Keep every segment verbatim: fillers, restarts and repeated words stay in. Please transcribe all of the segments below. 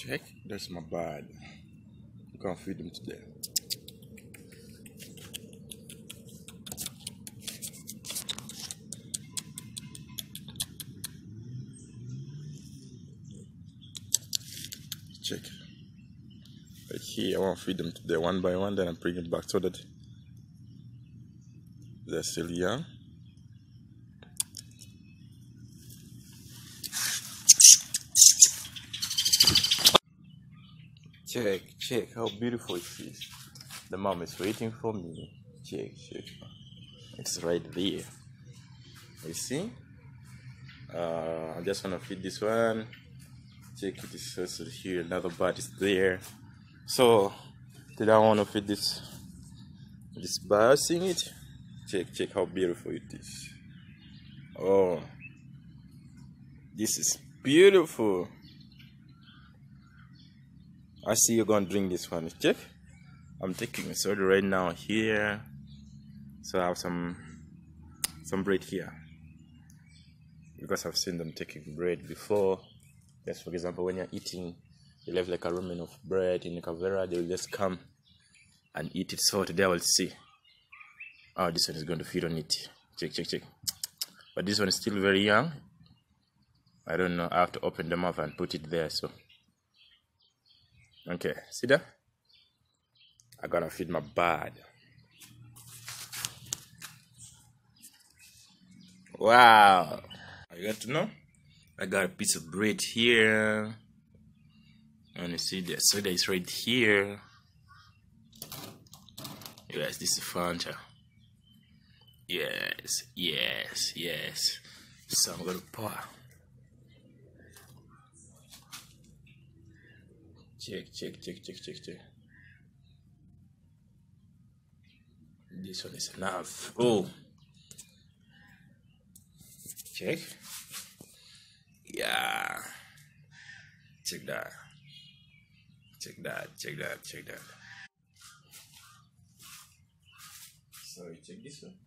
Check, that's my bird. You can feed them today. Check. Right here, I want to feed them today one by one, then I bring it back so that they're still young. Check, check how beautiful it is. The mom is waiting for me. Check, check. It's right there. You see? Uh, I just want to feed this one. Check it is also here. Another bird is there. So, did I want to feed this this bird? Seeing it? Check, check how beautiful it is. Oh, this is beautiful. I see you're gonna drink this one. Check. I'm taking a soda right now here. So I have some some bread here. Because I've seen them taking bread before. Just for example, when you're eating, you leave like a remnant of bread in the cavera, they will just come and eat it. So today I will see. Oh, this one is going to feed on it. Check, check, check. But this one is still very young. I don't know. I have to open them up and put it there. So, okay, see that? I gotta feed my bird. Wow. You got to know? I got a piece of bread here. And you see the soda is right here. Yes, this is Fanta. Yes, yes, yes. So I'm gonna pour. Check, check, check, check, check, check. This one is enough. Oh. Check. Yeah. Check that. Check that, check that, check that. Sorry, check this one.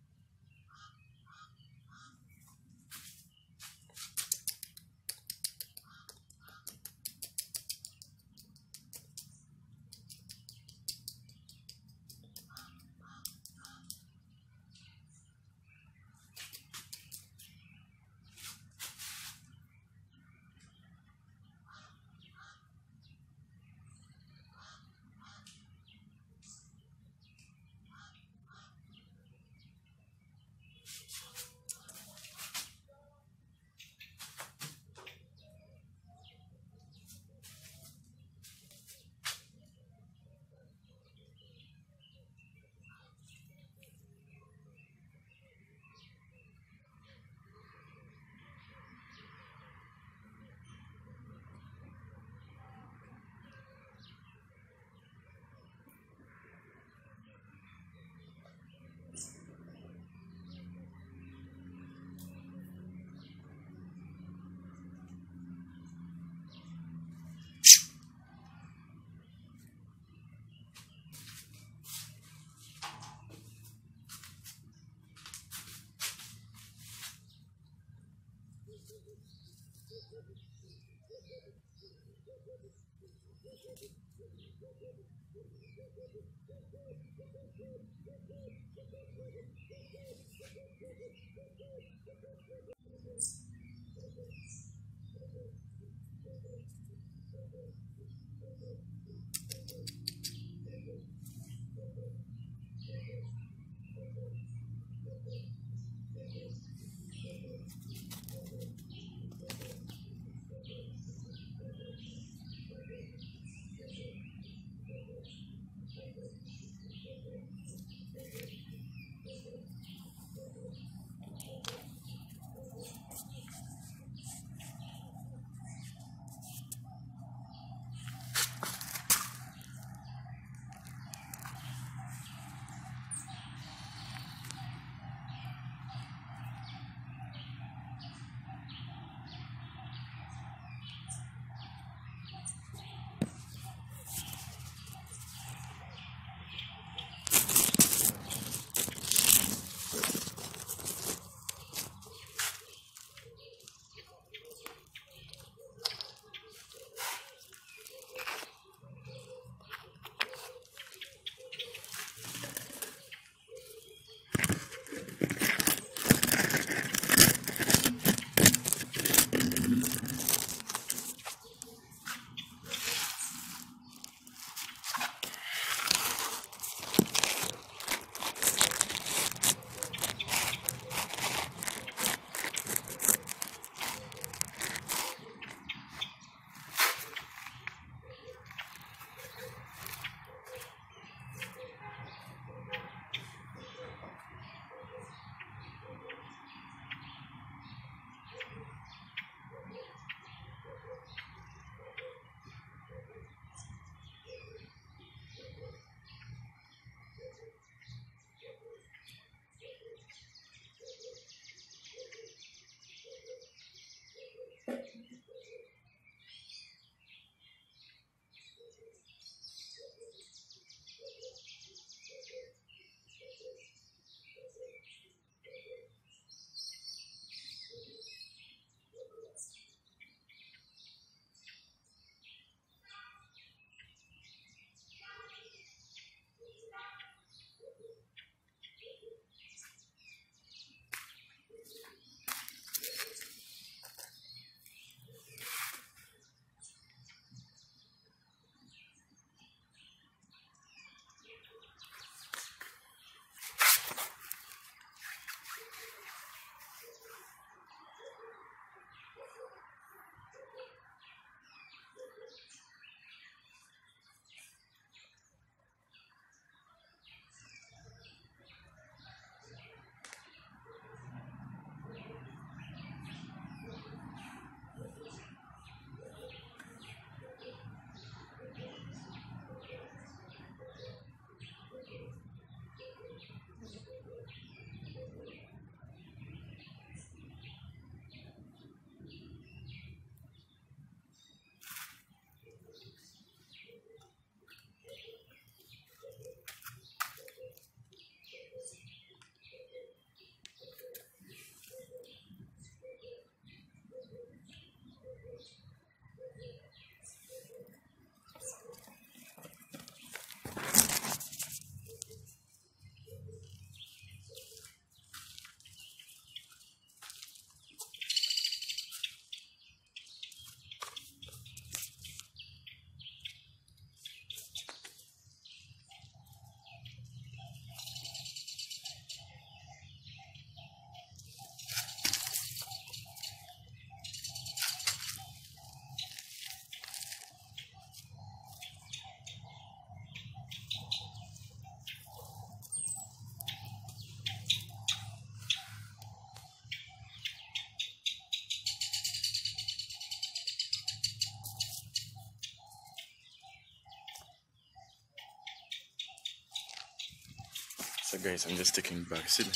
So guys, I'm just taking back. See,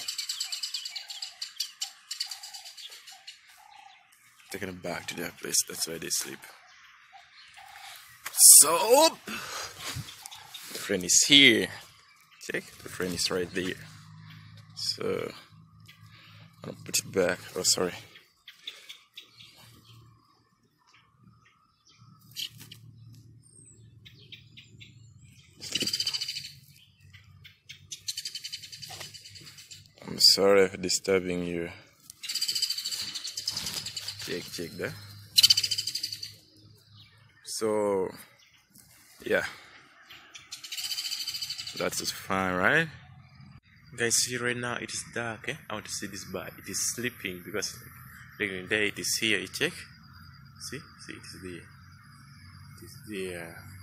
taking it back to their place. That's where they sleep. So the friend is here. Check, the friend is right there. So I'm gonna put it back. Oh, sorry. I'm sorry for disturbing you. Check, check that. So, yeah, that is fine, right? Guys, see right now it is dark. Eh? I want to see this bird. It is sleeping because like, there it is here. You check. See, see, it is there. It is there.